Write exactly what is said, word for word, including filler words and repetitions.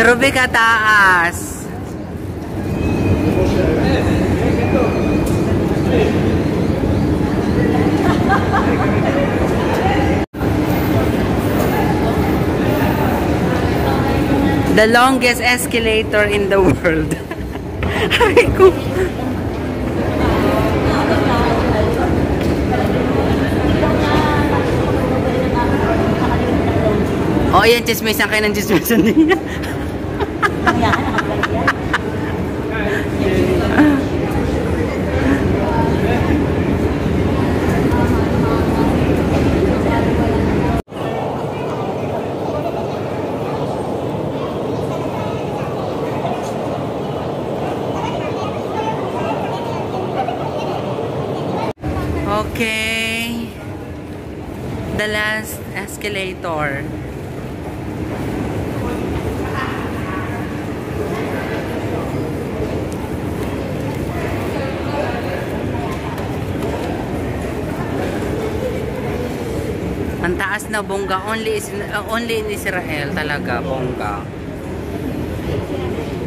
Grabe ka taas. The longest escalator in the world. Ay ko. Oh, yan, chismisan kayo ng chismisan din. Okay. The last escalator. Ang taas na bongga, only is uh, only in Israel talaga bongga.